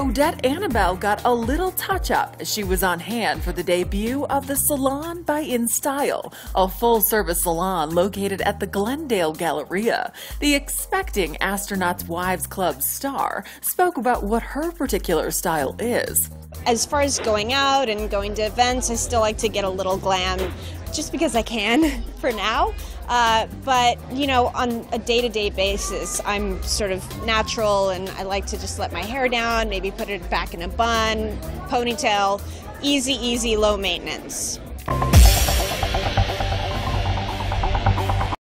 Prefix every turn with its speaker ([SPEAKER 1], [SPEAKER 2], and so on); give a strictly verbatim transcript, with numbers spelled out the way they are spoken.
[SPEAKER 1] Odette Annable got a little touch-up as she was on hand for the debut of the Salon by In Style, a full-service salon located at the Glendale Galleria. The expecting Astronaut Wives Club star spoke about what her particular style is.
[SPEAKER 2] As far as going out and going to events, I still like to get a little glam just because I can for now. Uh, but, you know, on a day-to-day basis, I'm sort of natural and I like to just let my hair down, maybe put it back in a bun, ponytail, easy, easy, low maintenance.